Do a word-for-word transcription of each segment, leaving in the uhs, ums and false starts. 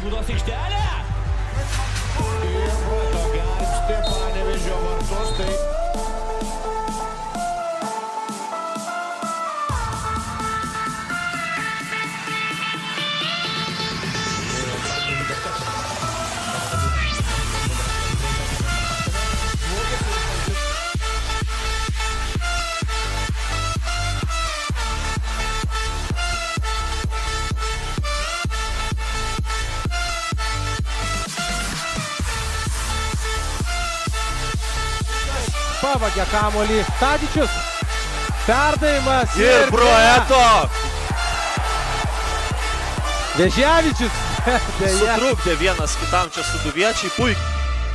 baudos aikštelė. Ir Broetto gelbsti Panevėžio vartus. Tai... Pavagė kamuolį Tadičius. Perdavimas. Ir Broetto. Veževičius. Sutrukdė vienas kitam čia suduviečiai. Puikiai.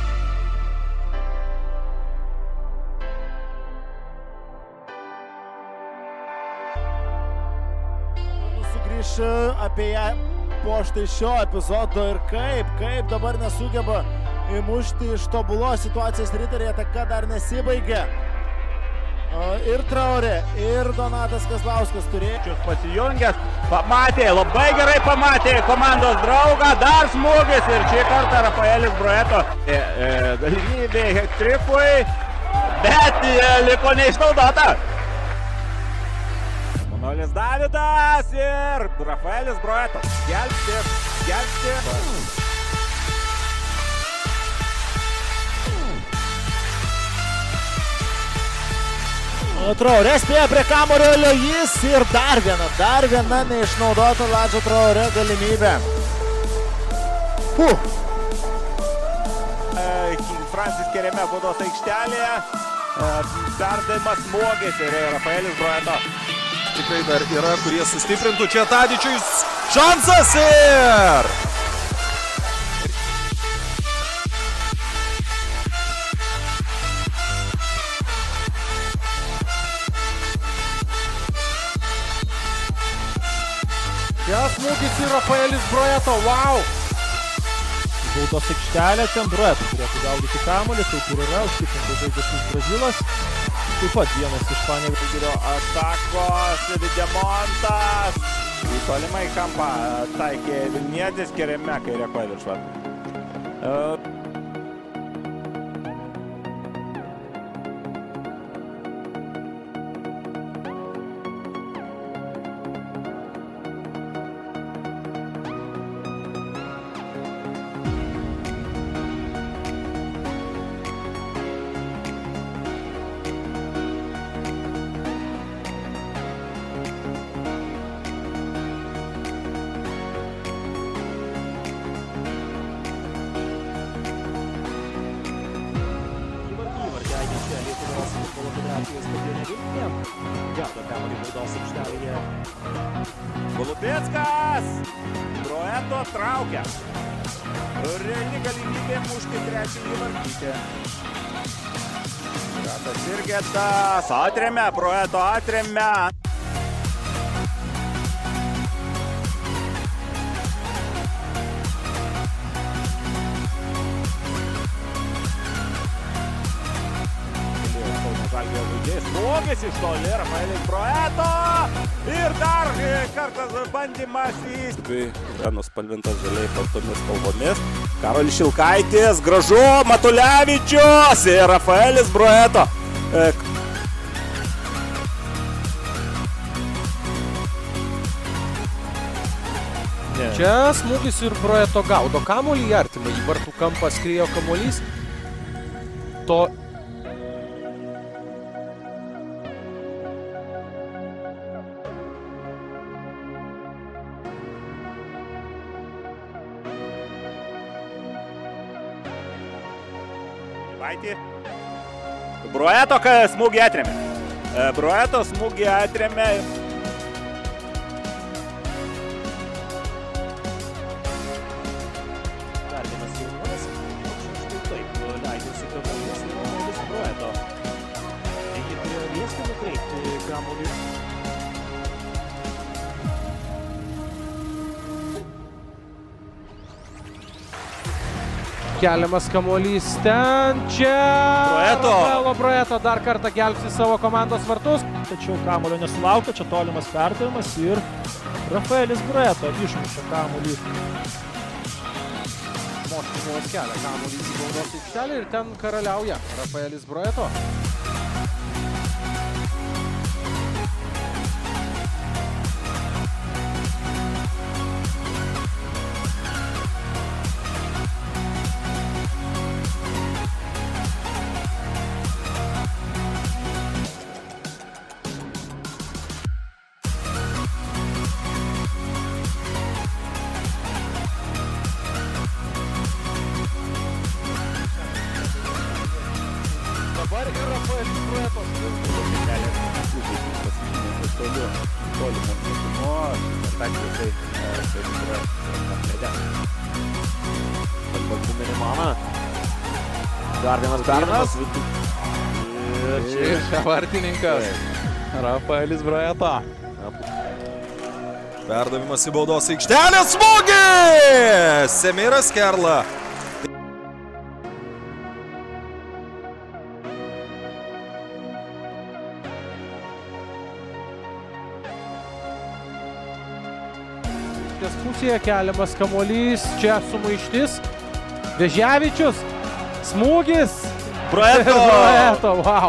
Sugrįš apie ją po štai šio epizodo ir kaip, kaip dabar nesugeba įmušti iš tobulos situacijos riteriai, ataka dar nesibaigė. Ir Traorė, ir Donatas Kazlauskas turėjo. Pasijungęs, pamatė, labai gerai pamatė komandos draugą, dar smūgis ir šį kartą Rafaelis Broetto. E, e, galimybė hektrikui, bet e, liko neišnaudota. Manolis Davidas ir Rafaelis Broetto. Gelbsti, gelbsti. Traorė spėja prie kamulio jis ir dar viena, dar viena neišnaudota Ladžio Traorė galimybė. Puh. Francis Kereme baudos aikštelėje, perdavimas smūgis ir Rafaelis Broetto. Tikrai dar yra, kurie sustiprintų. Čia Tadičiui šansas ir... Čia smūgis ir Rafaelis Broetto, wow! Baudos aikštelė, ten Broetto turėtų gaudyti kamuolį, taip ir yra, užtikrinti žaidžiantis Brazilas. Taip pat vienas iš Panevėžio atakos, Videmontas. Į tolimą į kampą taikė Vilnietis, Kereme kairė koja virš vartų. Golubeckas! Broetto traukia. Reali galimybė mušti trečiąjį vartyti. Ratas Irgetas atremia, Broetto atremia. Smūgis iš toli, Rafaelis Broetto ir dar kartas bandymas į... Yra nuspalvintas žaliai baltomis spalvomis. Karolis Šilkaitis, gražu, Matulevičius ir Rafaelis Broetto. Čia smūgis ir Broetto gaudo kamuolį artimą. Į vartų kampą skriejo kamuolys. To... Broetto smūgį atremė. Broetto smūgį atremė. Dar vienas jaunuolis. Štai taip, leidžiasi kamuolys ir Rafaelis Broetto. Taigi turėjo liesti nukreipti kamuolį. Keliamas kamuolys ten, čia Broetto. Rafaelo Broetto dar kartą gelbsti savo komandos vartus. Tačiau kamuolio nesulaukia, čia tolimas perdavimas ir Rafaelis Broetto išmuša kamuolį Moškinovas kelia kamuolį į baudos aikštelę ir ten karaliauja Rafaelis Broetto. Dabar ir Rafaelis Broetto. Tolimo metimo, atakai tai yra apleidė. Balbakų Minimaną. Dar vienas perdavimas. Ir čia vartininkas Rafaelis Broetto. Perdavimas į baudos aikštelę, smūgis! Semiras Kerla. Pusėje keliamas kamuolys, čia sumaištis. Veževičius, smūgis. Broetto! Broetto, wow.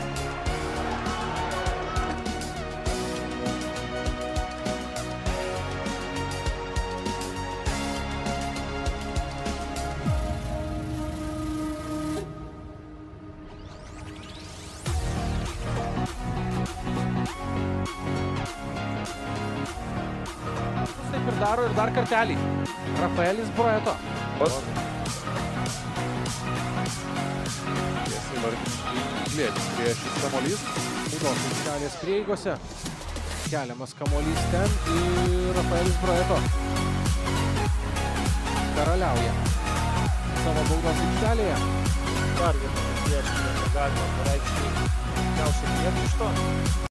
Taip ir daro ir dar kartelį. Rafaelis Broetto. Tiesiai vartininkai glėdis prie šis kamuolys. Baudos aikštelės prieigose. Keliamas kamuolys ten ir Rafaelis Broetto karaliauja savo baudos aikštelėje. Dar vienas priešingas galima pareikšti tikriausiai vietą iš to.